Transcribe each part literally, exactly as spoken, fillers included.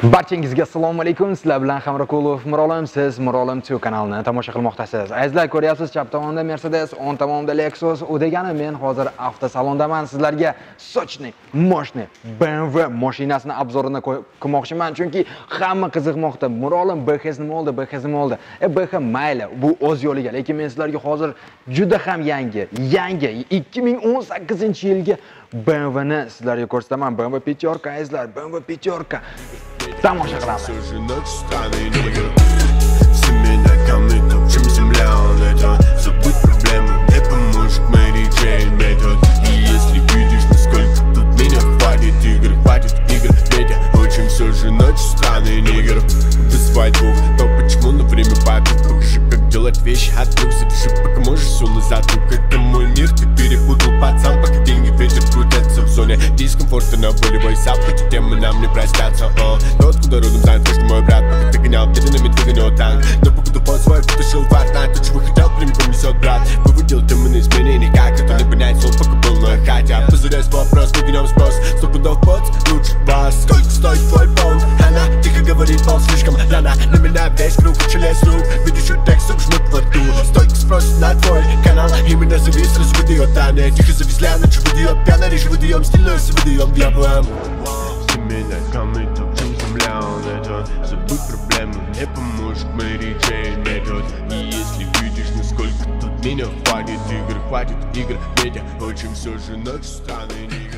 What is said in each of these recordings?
Barchangizga assalomu alaykum. Sizlar bilan Hamroqulov Mirolim, siz Mirolim Tio kanalini tomosha qilmoqdasiz. Azizlar, ko'ryapsiz, chap tomonda Mercedes, o'ng tomonda Lexus. U degani men hozir avtosalondaman. Sizlarga sochni, moshni B M W mashinasini obzorini qilmoqchiman, chunki hamma qiziqmoqda. Mirolim B X nima oldi, B X nima oldi? E B X mayli, bu o'z yo'liga, lekin men sizlarga hozir juda ham yangi, yangi ikki ming o'n sakkizinchi yilga B M W ni sizlarga ko'rsataman. B M W Пятерка, azizlar, B M W Пятерка. Тамоша qilamiz. Делать вещи от рук, запиши, пока можешь все назад. Это мой мир, ты перепутал, пацан, пока деньги ветер крутятся в зоне дискомфорта на болевой западе, темы нам не простятся. О, но откуда родом знает каждый мой брат, пока ты гонял динамит, выгонял танк. Но покуда под свой потушил ват, на то, чего хотел, прямиком несет брат. Выводил темы на изменения, как это не понять слов, пока был на хотя. Позарясь вопрос, выгонем спрос, сто пудов под, лучше вас. Сколько стоит твой понт? Она тихо говорит, пол слишком рано. На меня весь круг, челес рук, видишь, текст жмут во рту. Стойка спросит на твой канал, именно завис, разводил данные. Тихо зависля, ночь выдаем пьяно, речь выдаем стильно, все выдаем дьяволом. Ты меня камни топчем землял, это забудь проблемы, не поможет Мэри Джейн метод. И если видишь, насколько тут меня хватит игр, хватит игр, медиа, очень все же ночь странный игр.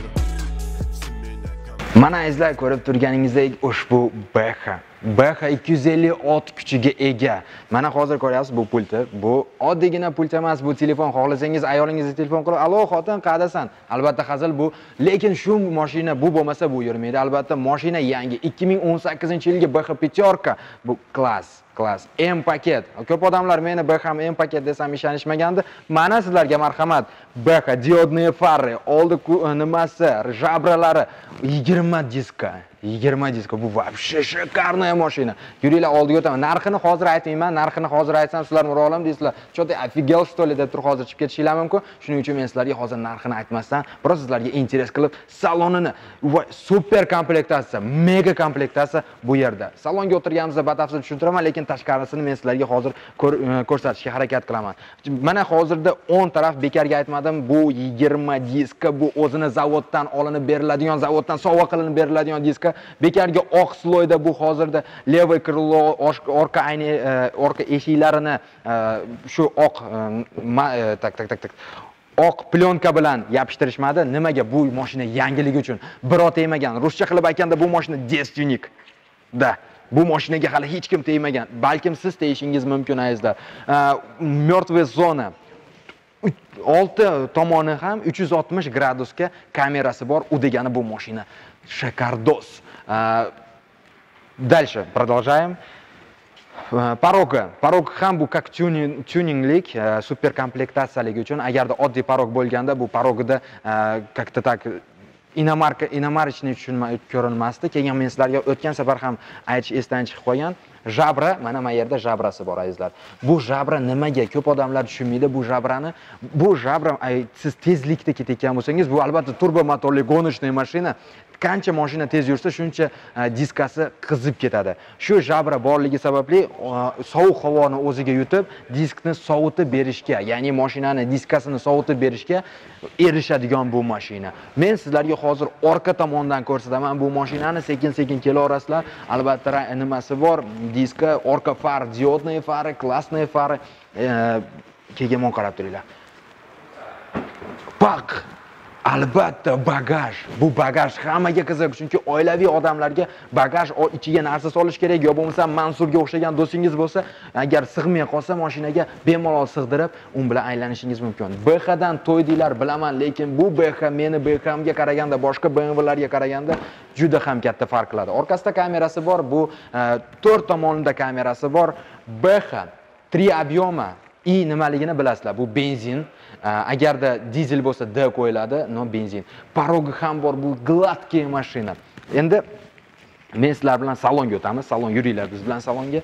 Mana izlar, ko'rib turganingizdek ushbu B X B X ikki yuz ellik ot kuchiga ega. Mana hozir ko'ryapsiz, bu pulti. Bu oddiygina pult emas, bu telefon. Xohlasangiz ayolingizga telefon qilib, "Alo, xotin, qaydasan?" Albatta hazil bu, lekin shu mashina bu bo'lmasa bu yurmaydi. Albatta mashina yangi ikki ming o'n sakkizinchi yilgi B X Пятерка. Bu klass. Klass M paket. Ko'p odamlar meni B X ham M paket desam ishonishmagandi. Mana sizlarga marhamat. B X diodniy fari, oldi nimasi, jabralari yigirma diska. yigirma diska. Bu вообще шикарная mashina. Yuringlar oldiga o'taman. Narxini hozir aytmayman. Narxini hozir aytsam sizlar Mirolim deysizlar. Cho'ta офигел что ли deb turib hozir chiqib ketishinglar mumkin. Shuning uchun men sizlarga hozir narxini aytmasdan, biroz sizlarga interes qilib salonini va super komplektatsiya, mega komplektatsiya bu yerda. Salonga o'tirganimizda batafsil tushuntiraman, lekin tashqarisini men sizlarga hozir ko'rsatishga harakat qilaman. Mana hozirda o'n taraf bekarga aytmadim. Bu yigirma diska, bu o'zini zavoddan olinib beriladigan, zavoddan sovg'a qilinib beriladigan diska. Bekarga oq sloyda bu hozirda levoy krilo, orqa ayni orqa eshiklarini shu oq tak tak tak tak oq plyonka bilan yopishtirishmadi. Nimaga? Bu mashina yangiligi uchun. Birov tegmagan. Ruscha qilib aytganda bu mashina destyunik. Da. Bu mashinaga hali hech kim tegmagan. Balkim siz tegishingiz mumkin azizlar. Мертвая zona. olti tomoni ham uch yuz oltmish gradusga kamerasi bor. U degani bu mashina шикардос. Дальше продолжаем. Порога. Порог ham bu как tuninglik, super komplektatsiyaligi uchun. Agarda oddiy porog bo'lganda bu porogida как-то так inomarka inomarchni ko'rinmasdi. Keyin men sizlarga o'tgan safar ham aytish esdan chiqib qolgan. Jabra, mana bu yerda jabrasi bor azizlar. Bu jabra nimaga? Ko'p odamlar tushunmaydi bu jabrani. Bu jabra, siz tezlikda ketayotgan bo'lsangiz, bu albatta turbo motorli гоночный mashina. Qancha mashina tez yursa, shuncha diskasi qizib ketadi. Shu jabra borligi sababli sovuq havoni o'ziga yutib, diskni sovutib berishga, ya'ni mashinani diskasini sovutib berishga erishadigan bu mashina. Men sizlarga hozir orqa tomondan ko'rsataman bu mashinani. Sekin-sekin kelaverasizlar. Albatta nimasi bor? Diska, orqa far, diodniy fari, klassniy fari. Keyin mon qarab turinglar. Pak! Albatta bagaj. Bu bagaj hammaga qiziq, chunki oilaviy odamlarga bagaj ichiga narsa solish kerak, yo bo'lmasa Mansurga o'xshagan do'stingiz bo'lsa, agar sig'may qolsa mashinaga bemalol sig'dirib, un bilan aylanishingiz mumkin. B X dan to'ydinglar bilaman, lekin bu B X meni B X ga qaraganda, boshqa B M W larga qaraganda juda ham katta farq qiladi. Orqasida kamerasi bor, bu to'rt tomonida kamerasi bor. B X три объема I nimaligini bilasizlar. Bu benzin. Agarda dizel bo'lsa D qo'yiladi, no benzin. Parogi ham bor, bu gladkiy mashina. Endi men sizlar bilan salonga o'tamiz. Salon yuringlar biz bilan salonga.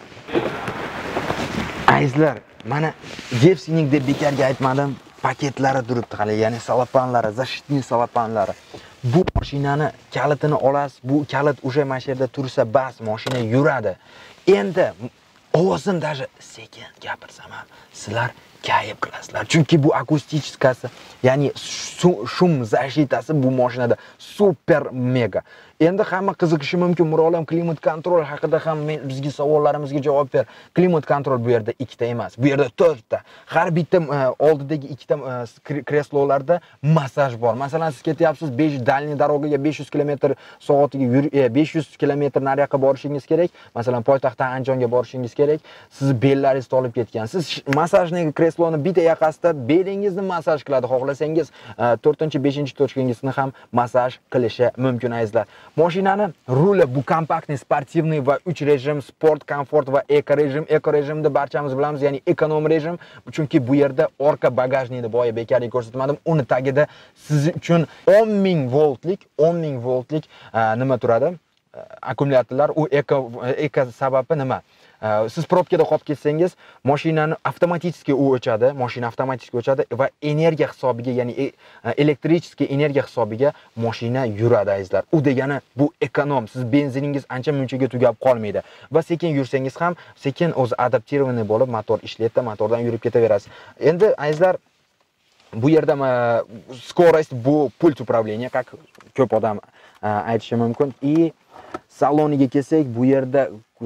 Azizlar, mana Devsinik deb bekarga aytmadim. paketlari turibdi hali, ya'ni salapanlari, zashitniy salapanlari. Bu mashinani kalitini olasiz, bu kalit o'sha mana shu yerda tursa bas, mashina yuradi. Endi ovozim даже sekin gapirsam ham sizlar kayf qilasizlar. Chunki bu akustichkasi, ya'ni shum zashitasi bu mashinada super mega. Endi hamma qiziqishi mumkin, Mirolim klimat kontrol haqida ham bizga savollarimizga javob ber. Klimat kontrol bu yerda ikkita emas, bu yerda to'rtta. Har bitta oldidagi ikkita kreslolarda massaj bor. Masalan, siz ketyapsiz besh dalniy darogaga besh yuz kilometr soatiga besh yuz kilometr nariyoqqa borishingiz kerak. Masalan, poytaxtdan Andijonga borishingiz kerak. Siz bellaringizni olib ketgan. Siz massajni kresloni bitta yoqasida belingizni massaj qiladi. Xohlasangiz to'rtinchi, beshinchi tochkangizni ham massaj qilishi mumkin azizlar. Mashinani ruli bu kompaktniy, sportivniy va uch rejim, sport, komfort va eko rejim. Eko rejimni barchamiz bilamiz, ya'ni ekonom rejim. Chunki bu yerda orqa bagajnikni boya bekarga ko'rsatmadim. Uni tagida siz uchun o'n ming voltlik, o'n ming voltlik nima turadi? Akkumulyatorlar. U eko eko sababi nima? Siz probkada qolib ketsangiz, mashinani avtomatik u o'chadi, mashina avtomatik o'chadi va energiya hisobiga, ya'ni elektrический energiya hisobiga mashina yuradi azizlar. U degani bu ekonom. Siz benziningiz ancha munchaga tugab qolmaydi va sekin yursangiz ham sekin o'zi adaptirованный bo'lib motor ishlaydi, motordan yurib ketaverasiz. Endi azizlar, bu yerda скорость bu pult управления, как ko'p odam aytishi mumkin. И saloniga kelsak, bu yerda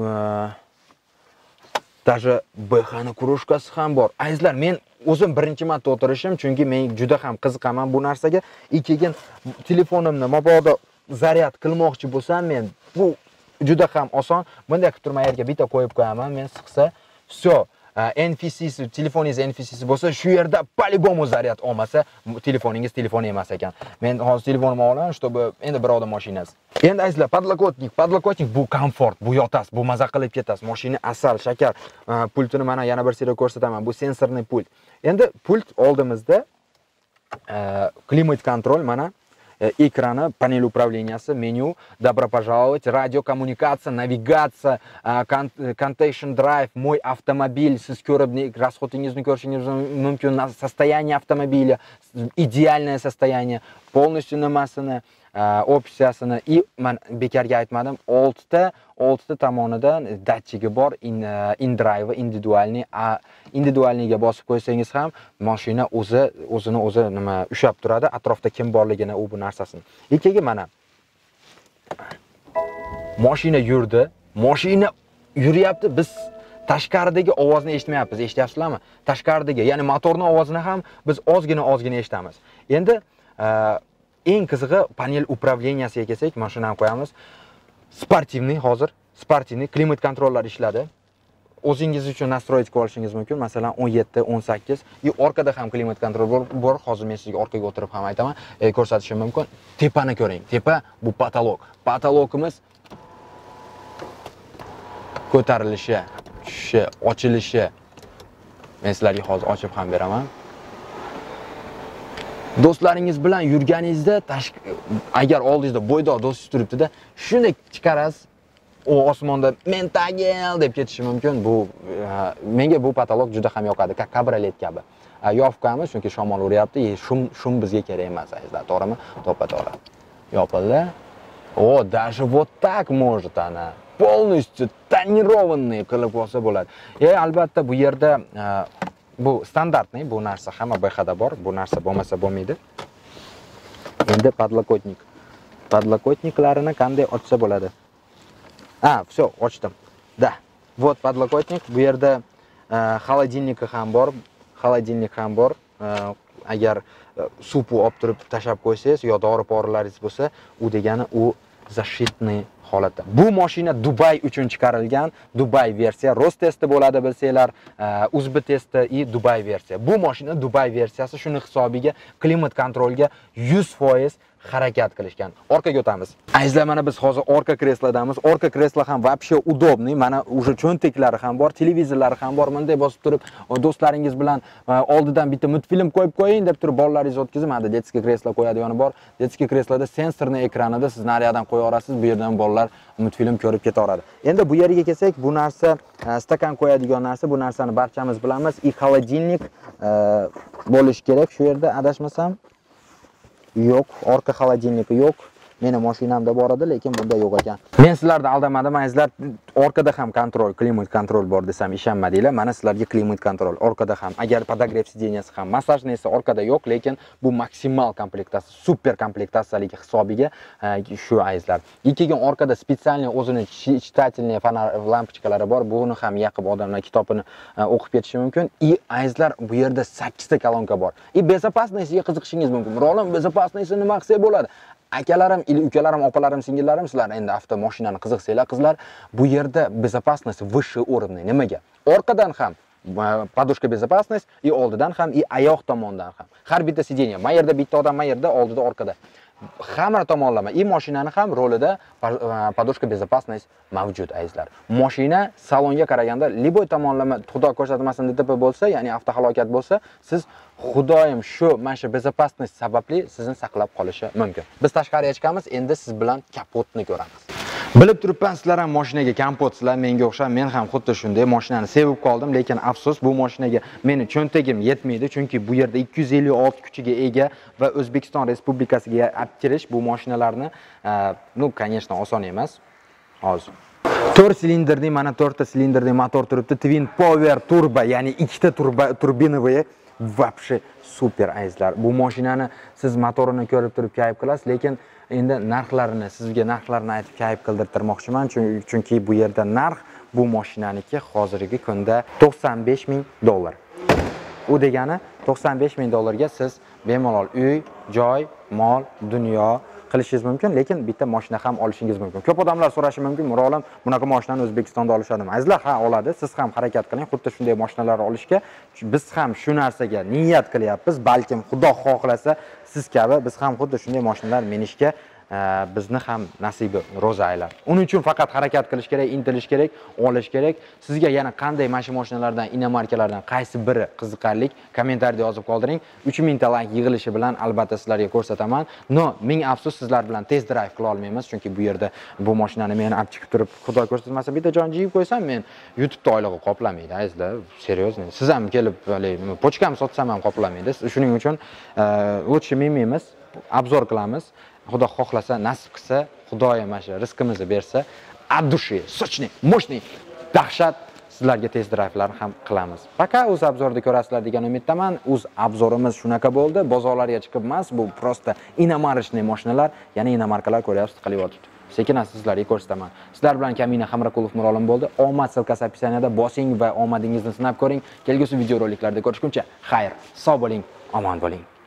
даже B H ni kurushkasi ham bor. Azizlar, men o'zim birinchi marta o'tirishim, chunki men juda ham qiziqaman bu narsaga. Keyin telefonimni mabodo zaryad qilmoqchi bo'lsam, men bu juda ham oson. Bunday qilib turma yerga bitta qo'yib qo'yaman, men siqsa, всё. N F C si, telefoningiz N F C si bo'lsa, shu yerda по-любому zaryad olmasa, telefoningiz telefon emas ekan. Men hozir telefonimni olaman, чтобы endi birovning mashinasi. Endi azizlar, podlokotnik, podlokotnik bu komfort, bu yotasiz, bu maza qilib ketasiz. Mashina asal, shakar. Pultini mana yana bir sira ko'rsataman. Bu sensorli pult. Endi pult oldimizda klimat kontrol, mana ekrani, panel управленияsi, menyu, добро пожаловать, радиокоммуникация, навигация, contation drive, мой автомобиль, siz ko'rib расходingizni ko'rishingiz mumkin, состояние автомобиля, идеальное состояние, полностью nimasini, opsiyasini и men bekarga aytmadim, oltita oltita tomonidan datchigi bor, in in drive, individualniy, individualniyga bosib qo'ysangiz ham mashina o'zi o'zini o'zi nima ushab turadi, atrofda kim borligini u bu narsasini. Keyin mana mashina yurdi, mashina yuryapti, biz tashqaridagi ovozni eshitmayapmiz, eshityapsizlarmi? Tashqaridagi, ya'ni motorning ovozini ham biz ozgina ozgina eshitamiz. Endi eng qizig'i panel управленияsiga kelsak, mashinani qo'yamiz. Sportivniy, hozir sportivniy klimat kontrollar ishladi. O'zingiz uchun nastroyit qilib olishingiz mumkin. Masalan, o'n yetti, o'n sakkiz. И orqada ham klimat kontrol bor. Hozir men sizga orqaga o'tirib ham aytaman, e, ko'rsatishim mumkin. Tepani ko'ring. Tepa bu patolog. Patologimiz ko'tarilishi, tushishi, ochilishi. Men sizlarga hozir ochib ham beraman. Do'stlaringiz bilan yurganingizda, agar oldingizda bo'ydoq do'stingiz turibdi-da, shuni chiqarasiz, u osmonda mentagel deb ketishi mumkin. Bu menga bu patolog juda ham yoqadi, kabriolet kabi. Yopib, chunki shamol uryapti, shum shum bizga kerak emas, azizlar, to'g'rimi? To'ppa-to'g'ri. Yopildi. O, даже вот так может она. Полностью тонированный qilib olsa bo'ladi. E, albatta bu yerda bu standartniy, bu narsa hamma B H da bor, bu narsa bo'lmasa bo'lmaydi. Endi podlokotnik. Podlokotniklarini qanday ochsa bo'ladi? Ha, всё, ochdim. Da. Вот podlokotnik. Bu yerda холодильники ham bor, холодильник ham bor. Agar suv olib turib tashab qo'ysangiz yo dori-porilaringiz bo'lsa, u degani u zashitniy holatda. Bu mashina Dubay uchun chiqarilgan, Dubay versiya. Rost testi bo'ladi bilsanglar, Uzbi testi и Dubay versiya. Bu mashina Dubay versiyasi, shuni hisobiga klimat kontrolga yuz foiz harakat qilishgan. Orqaga o'tamiz. Azizlar, mana biz hozir orqa kreslodamiz. Orqa kreslo ham вообще удобный. Mana уже cho'ntaklari ham bor, televizorlari ham bor. Bunday bosib turib, do'stlaringiz bilan oldidan bitta multfilm qo'yib qo'ying deb turib, bolalaringiz o'tkazib, mana detskiy kreslo qo'yadigani bor. Detskiy kresloda sensorli ekranida siz nariyadan qo'ya olasiz, bu yerdan bolalar multfilm ko'rib ketaveradi. Endi bu yerga kelsak, bu narsa stakan qo'yadigan narsa. Bu narsani barchamiz bilamiz. И холодильник bo'lish kerak shu yerda, adashmasam. yo'q, orqa xolodilniki yo'q. Meni mashinamda bor edi, lekin bunda yo'q ekan. Men sizlarni aldamadim, azizlar. Orqada ham kontrol, klimat kontrol bor desam ishonmadinglar. Mana sizlarga klimat kontrol orqada ham. Agar podogrev sideniyasi ham, massajni esa orqada yo'q, lekin bu maksimal komplektatsiya, super komplektatsiyalik hisobiga shu azizlar. Ikkiga orqada spesialniy o'zini chitательный fonar lampochkalari bor. Buni ham yoqib odamlar kitobini o'qib ketishi mumkin. И azizlar, bu yerda sakkiz ta kolonka bor. И безопасностьga qiziqishingiz mumkin. Rolim безопасностьsi nima qilsa bo'ladi? Akalarim, ukalarim, opalarim, singillarim, sizlar endi avtomashinani qiziqsanglar, qizlar, bu yerda безопасность высший уровень. Nimaga? Orqadan ham подушка безопасность, и oldidan ham, и oyoq tomonidan ham. Har bitta sideniya, ma yerda bitta odam, ma yerda oldida, orqada. Hamma tomonlama, и mashinani ham rolida подушка безопасность mavjud azizlar. Mashina salonga qaraganda liboy tomonlama xudo ko'rsatmasin D T P bo'lsa, ya'ni avtohalokat bo'lsa, siz xudoyim shu mana shu безопасность sababli sizni saqlab qolishi mumkin. Biz tashqariga chiqamiz, endi siz bilan kapotni ko'ramiz. Bilib turibman, sizlar ham mashinaga kapotsizlar, menga o'xshab, men ham xuddi shunday mashinani sevib qoldim, lekin afsus, bu mashinaga meni cho'ntagim yetmaydi, chunki bu yerda ikki yuz ellik olti kuchiga ega va O'zbekiston Respublikasiga olib kirish bu mashinalarni, ну, конечно, oson emas. Hozir to'rt silindrli, mana to'rtta silindrli motor turibdi, Twin Power turbo, ya'ni ikkita turbo turbinovoy, вообще super azizlar. Bu mashinani siz motorini ko'rib turib kayf qilasiz, lekin endi narxlarini, sizga narxlarini aytib kayf qildirtirmoqchiman, chunki bu yerda narx bu mashinaniki hozirgi kunda to'qson besh ming dollar. U degani to'qson besh ming dollarga siz bemalol uy, joy, mol, dunyo qilishingiz mumkin, lekin bitta mashina ham olishingiz mumkin. Ko'p odamlar so'rashi mumkin, "Mirolim, bunaqa mashinani O'zbekistonda olishadimi?" Azizlar, ha, oladi. Siz ham harakat qiling, xuddi shunday mashinalarni olishga. Biz ham shu narsaga niyat qilyapmiz. Balkim Xudo xohlasa, siz kabi biz ham xuddi shunday mashinalar minishga bizni ham nasibi ro'za aylar. Uning uchun faqat harakat qilish kerak, intilish kerak, olish kerak. Sizga yana qanday mashina mashinalardan, inomarkalardan qaysi biri qiziqarli, kommentariyada yozib qoldiring. uch ming ta like yig'ilishi bilan albatta sizlarga ko'rsataman. No, ming afsus, sizlar bilan test drive qila olmaymiz, chunki bu yerda bu mashinani men olib chiqib turib, Xudo ko'rsatmasa, bitta jon jiyib qo'ysam, men YouTube'da oylig'i qoplamaydi, azizlar. Seriozno. Siz ham kelib, pochkam sotsam ham qoplamaydi. Shuning uchun o'tishni minmaymiz, obzor qilamiz. Xudo xohlasa, nasib qilsa, Xudoyim mana shu rizqimizni bersa, от души, сочный, мощный, dahshat sizlarga test drive'larni ham qilamiz. Faqat o'z obzorda ko'rasizlar degan umiddaman. O'z obzorimiz shunaqa bo'ldi. Bozorlarga chiqib emas, bu prosta inomarishniy mashinalar, ya'ni inomarkalar ko'ryapsiz, qilyapti. Sekin-asta sizlarga ko'rsataman. Sizlar bilan Kamina Hamrakulov Mirolim bo'ldi. Omad silkasi opisiyaniyada bosing va omadingizni sinab ko'ring. Kelgusi videoroliklarda ko'rishguncha xayr, sog' bo'ling, omon bo'ling.